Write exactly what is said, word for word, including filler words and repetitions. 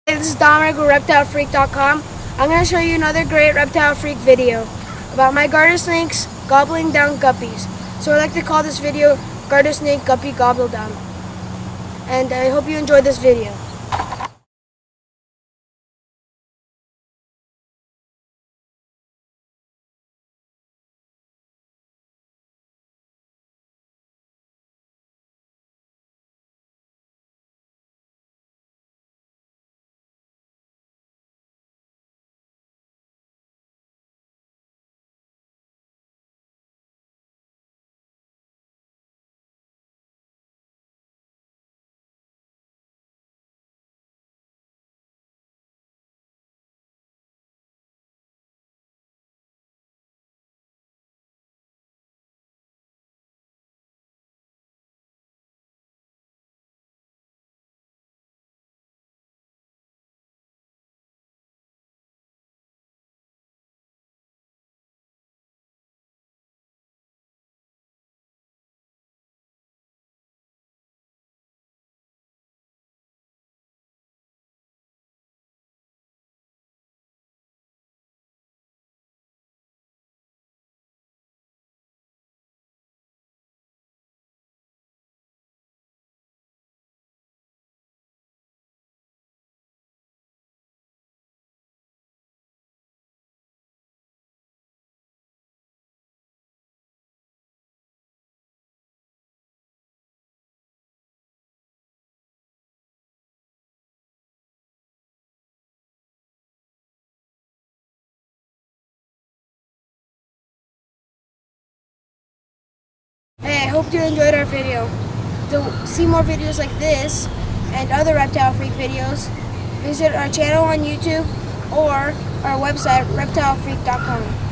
Hey, this is Dominic with reptile freak dot com. I'm going to show you another great Reptile Freak video about my garter snakes gobbling down guppies. So I like to call this video Garter Snake Guppy Gobble Down. And I hope you enjoyed this video. Hey, I hope you enjoyed our video. To see more videos like this and other Reptile Freak videos, visit our channel on YouTube or our website reptile freak dot com.